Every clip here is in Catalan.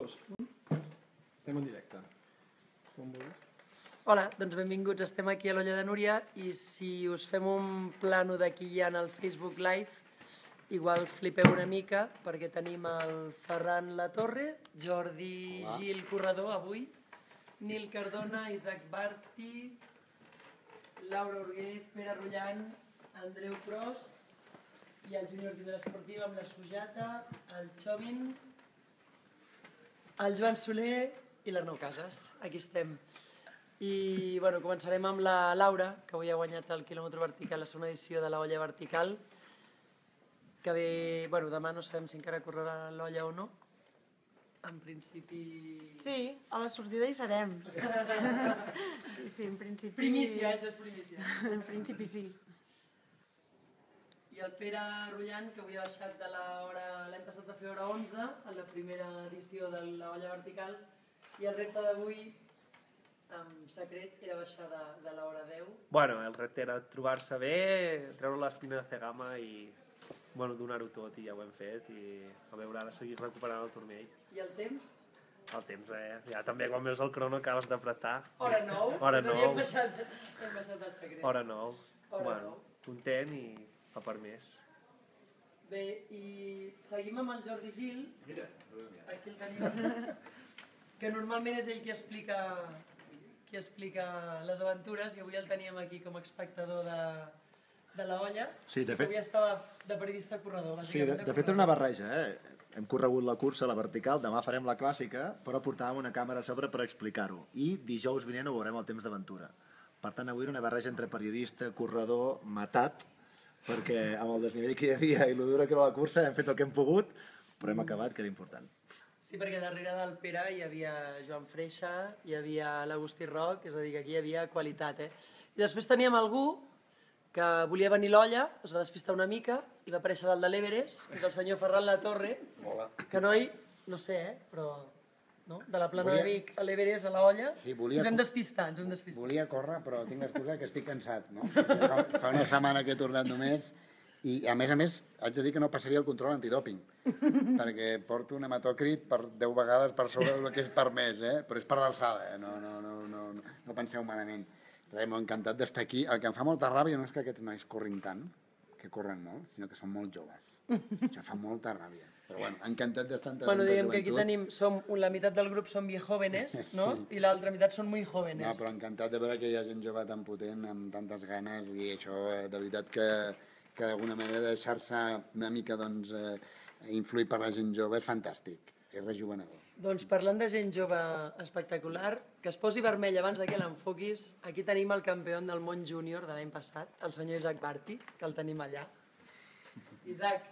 Estem en directe. Com vulguis. Hola, doncs benvinguts. Estem aquí a l'Olla de Núria i si us fem un plano d'aquí ja en el Facebook Live, igual flipeu una mica perquè tenim el Ferran Latorre, Jordi Gil Corredor avui, Nil Cardona, Isaac Barti, Laura Urguez, Pere Rullant, Andreu Prost i el júnior Tindrà Esportiu amb la Sujata, el Xovin, el Joan Soler i l'Arnau Casas. Aquí estem. I bueno, començarem amb la Laura, que avui ha guanyat el quilòmetre vertical, la segona edició de l'Olla Vertical, que ve, bueno, demà no sabem si encara correrà l'Olla o no. En principi... Sí, a la sortida hi serem. Sí, en principi... Primícia, això és primícia. En principi sí. I el Pere Rullant, que avui ha baixat de l'hora... L'any passat va fer hora 11, en la primera edició de l'Olla Vertical, i el repte d'avui, en secret, era baixar de l'hora 10. Bueno, el repte era trobar-se bé, treure l'espina de cegama i bueno, donar-ho tot, i ja ho hem fet, i a veure, ara seguir recuperant el turmell. I el temps? El temps, ja també quan veus el crono acabes d'apretar. Hora 9? Hora 9. Hem baixat el secret. Hora 9. Hora Bueno, 9. content i a per més. Bé, i seguim amb el Jordi Gil. Mira, aquí el tenim. Que normalment és ell qui explica les aventures i avui el teníem aquí com a espectador de la olla. Sí, de fet... Avui estava de periodista corredor. Sí, de fet és una barreja, Hem corregut la cursa a la vertical, demà farem la clàssica, però portàvem una càmera a sobre per explicar-ho. I dijous vinent ho veurem al temps d'aventura. Per tant, avui era una barreja entre periodista, corredor, matat, perquè amb el desnivell que hi havia i lo dura que era la cursa hem fet el que hem pogut, però hem acabat, que era important. Sí, perquè darrere del Pere hi havia Joan Freixa, hi havia l'Agustí Roc, és a dir, que aquí hi havia qualitat, I després teníem algú que volia venir a l'olla, es va despistar una mica i va aparèixer dalt de l'Everest, és el senyor Ferran Latorre, que noi, no sé, però no? De la plana de Vic a l'Everest, a l'olla, ens hem despistat, Volia córrer, però tinc l'excusa que estic cansat, no? Fa una setmana que he tornat només i, a més, haig de dir que no passaria el control antidòping, perquè porto un hematòcrit per 10 vegades per sobre del que és permès, però és per l'alçada, no penseu malament. M'ha encantat d'estar aquí. El que em fa molta ràbia no és que aquests nois corrin tant, que corren molt, sinó que són molt joves. Això fa molta ràbia. Però bueno, encantat d'estar en tanta joventut. Bueno, diguem que aquí tenim, la meitat del grup són viejóvenes, no? I l'altra meitat són muy jóvenes. No, però encantat de veure que hi ha gent jove tan potent, amb tantes ganes, i això, de veritat que d'alguna manera deixar-se una mica, doncs, influir per la gent jove és fantàstic, és rejuvenedor. Doncs parlant de gent jove espectacular, que es posi vermell abans que l'enfoquis, aquí tenim el campió del món júnior de l'any passat, el senyor Isaac Barti, que el tenim allà. Isaac.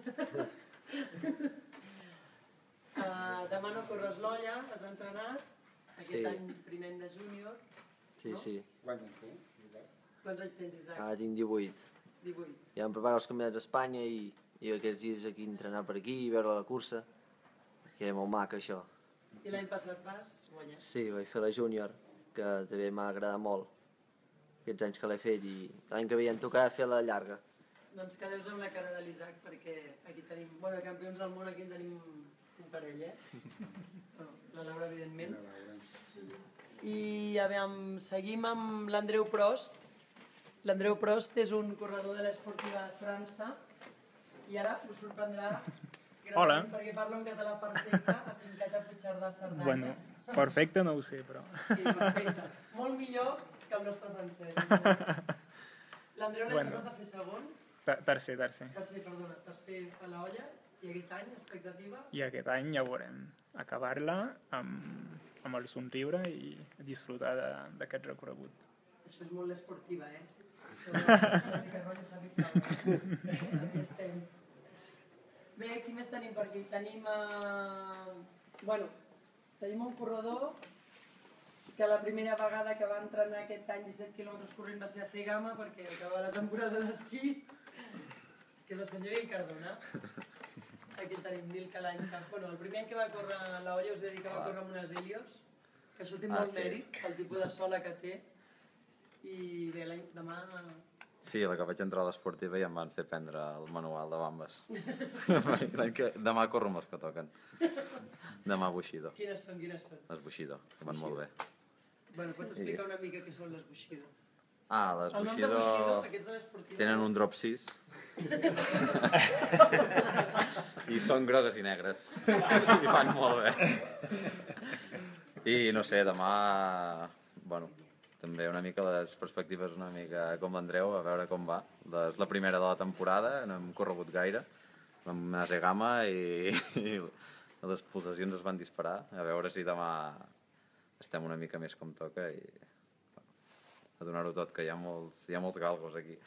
Demà no corres l'olla, has d'entrenar, aquest any primer any de júnior. Sí. Quants anys tens, Isaac? Ara tinc 18. 18. Ja em preparo els campionats d'Espanya i aquests dies aquí entrenar per aquí i veure la cursa, que és molt maca això. I l'any passat vas guanyar? Sí, vaig fer la júnior, que també m'ha agradat molt, aquests anys que l'he fet, i l'any que ve ja em tocarà fer la llarga. Doncs quedeu amb la cara de l'Isaac, perquè aquí tenim, bueno, campions del món aquí en tenim un parell, La Laura, evidentment. I seguim amb l'Andreu Prost. L'Andreu Prost és un corredor de l'Esportiva de França i ara us sorprendrà perquè parla un català perfecte, afincat a Puigcerdà, Cerdanya. Bueno, perfecte no ho sé, però... Sí, perfecte. Molt millor que el nostre francès. L'Andreu l'any passat va fer segon? Tercer. Tercer a l'olla. I aquest any, expectativa? I aquest any ja veurem acabar-la amb el somriure i disfrutar d'aquest recorregut. Això és molt esportiva, Això és una mica rotllo Javi Fabra. Aquí estem. Bé, qui més tenim per aquí? Tenim un corredor que la primera vegada que va entrenar aquest any 17 quilòmetres corrent va ser a Cegama perquè acaba la temporada d'esquí, que és el senyor Nil Cardona. Aquí el tenim, Nil, que l'any... Bueno, el primer any que va córrer a l'olla us he dit que va córrer amb unes Helios, que això té molt mèrit, el tipus de sola que té. I bé, demà Sí, la que vaig entrar a l'esportiva ja em van fer prendre el manual de bambes. Demà corro amb els que toquen. Demà Bushido. Quines són? Les Bushido, que van molt bé. Bueno, pots explicar una mica què són les Bushido? Les El nom de Bushido Bushido, aquests de l'esportiva... tenen un drop 6. I són grogues i negres. I van molt bé. I no sé, demà... Bueno, també una mica les perspectives una mica com l'Andreu, a veure com va. És la primera de la temporada, no hem corregut gaire. Vam anar a Gama i les pulsacions es van disparar. A veure si demà estem una mica més com toca i a donar-ho tot, que hi ha molts galgos aquí.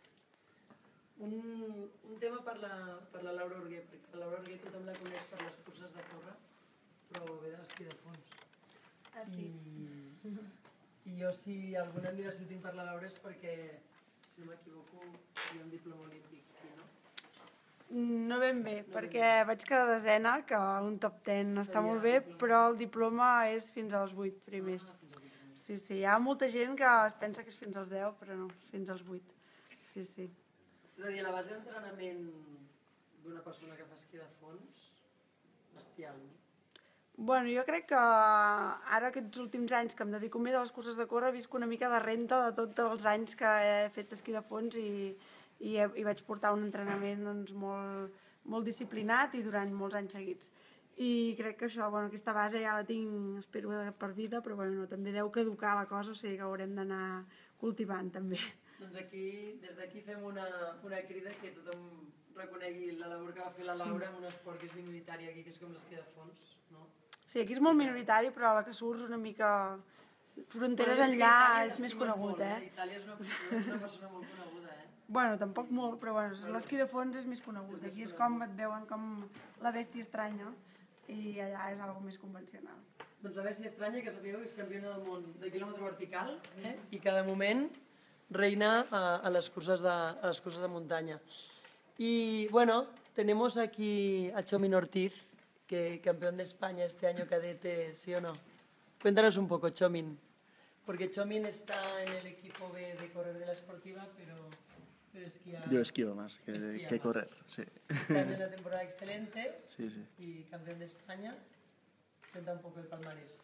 Un tema per la Laura Orguer, perquè la Laura Orguer tothom la coneix per les curses de córrer, però ve d'esquí de fons. Ah, sí. I jo, si alguna admiració tinc per la Laura és perquè, si no m'equivoco, hi ha un diploma olímpic aquí, no? No ben bé, perquè vaig quedar desena, que un top 10 està molt bé, però el diploma és fins als 8 primers. Sí, hi ha molta gent que es pensa que és fins als 10, però no, fins als 8. Sí. És a dir, la base d'entrenament d'una persona que fa esquí de fons, bestial, no? Bueno, jo crec que ara aquests últims anys que em dedico més a les curses de córrer visc una mica de renta de tots els anys que he fet esquí de fons i vaig portar un entrenament doncs, molt disciplinat i durant molts anys seguits. I crec que això, bueno, aquesta base ja la tinc, espero, per vida, però bueno, també deu caducar la cosa, o sigui que haurem d'anar cultivant també. Doncs aquí, des d'aquí fem una crida que tothom reconegui la labor que va fer la Laura en un esport que és minoritari aquí, que és com l'esquí de fons, no? Sí, aquí és molt minoritari, però a la que surts una mica fronteres enllà és més conegut, Itàlia és una persona molt coneguda, Bueno, tampoc molt, però bueno, l'esquí de fons és més conegut. Aquí és com et veuen com la bèstia estranya i allà és algo més convencional. Doncs la bèstia estranya, que sapigueu que és campiona del món de quilòmetre vertical i que de moment reina a les curses de muntanya. Y bueno, tenemos aquí a Chomin Ortiz, que campeón de España este año cadete, ¿sí o no? Cuéntanos un poco, Chomin, porque Chomin está en el equipo B de correr de la Sportiva, pero esquía... Yo esquío más que correr, sí. También una temporada excelente. Sí. Y campeón de España. Cuenta un poco el palmarés.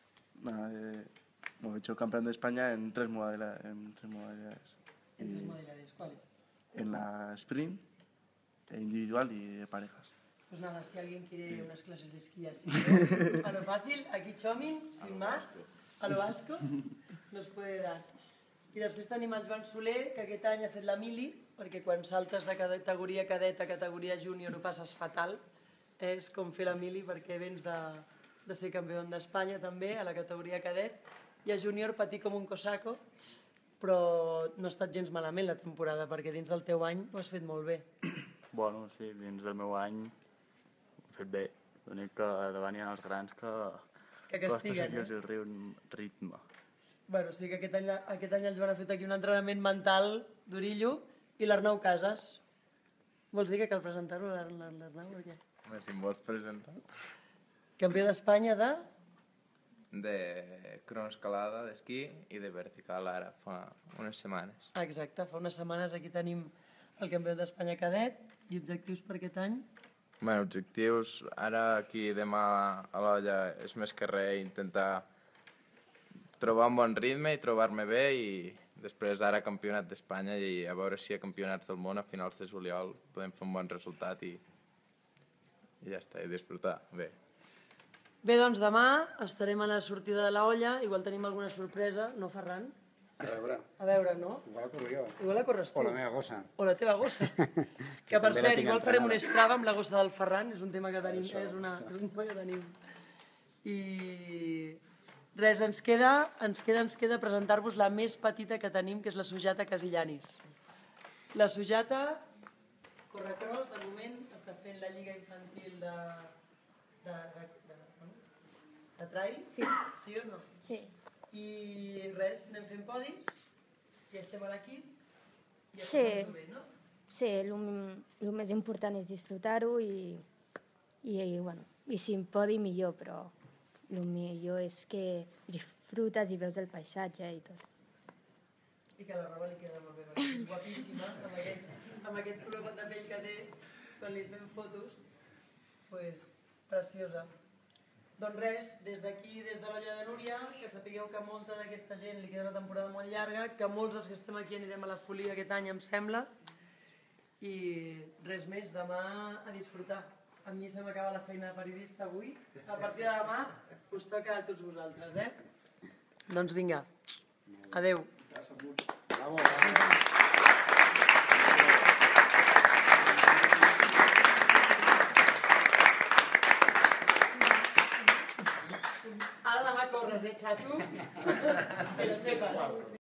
He hecho campeón de España en tres modalidades. ¿En tres modalidades? ¿Cuáles? En la sprint, individual y de parejas. Pues nada, si alguien quiere unas clases de esquí así, a lo fácil, aquí Chomin, sin más, a lo vasco, nos puede dar. I després tenim el Joan Soler, que aquest any ha fet la mili, perquè quan saltes de categoria cadet a categoria júnior ho passes fatal. És com fer la mili perquè vens de ser campió d'Espanya també, a la categoria cadet, i a júnior patir com un cosaco, però no ha estat gens malament la temporada, perquè dins del teu any ho has fet molt bé. Bueno, sí, dins del meu any ho he fet bé. L'únic que davant hi ha els grans que costa seguir el ritme. Bueno, sí que aquest any el Joan ha fet aquí un entrenament mental d'orillo i l'Arnau Casas. Vols dir que cal presentar-ho, l'Arnau, o què? Si em vols presentar. Campió d'Espanya de? De cronoescalada, d'esquí i de vertical ara, fa unes setmanes. Exacte, fa unes setmanes aquí tenim el campió d'Espanya cadet i objectius per aquest any? Bé, objectius, ara aquí demà a l'olla és més que res intentar trobar un bon ritme i trobar-me bé i després ara campionat d'Espanya i a veure si a campionats del món a finals de juliol podem fer un bon resultat i ja està, i disfrutar bé. Bé, doncs demà estarem a la sortida de la olla, igual tenim alguna sorpresa, no, Ferran? A veure, no? Igual la corro jo. Igual la corres tu. O la meva gossa. O la teva gossa. Que per cert, igual farem un Strava amb la gossa del Ferran, és un tema que tenim, és un tema que tenim. I res, ens queda presentar-vos la més petita que tenim, que és la Sujata Casillanis. La Sujata Correcross, de moment, està fent la lliga infantil de trail? Sí. Sí o no? Sí. I res, anem fent podis, i estem a l'equip, i ja sí. Passem-ho bé, no? Sí, el més important és disfrutar-ho i si em podi millor, però el millor és que disfrutes i veus el paisatge i tot. i que la roba li queda molt bé, perquè és guapíssima, amb aquest color de pell que té, quan li fem fotos, doncs preciosa. Doncs res, des d'aquí, des de l'Olla de Núria, que sapigueu que molta d'aquesta gent li queda una temporada molt llarga, que molts dels que estem aquí anirem a la Folia aquest any, em sembla, i res més, demà a disfrutar. A mi se m'acaba la feina de periodista avui, a partir de demà us toca a tots vosaltres, Doncs vinga, adeu. Ara demà corres, xato? Que lo sepas.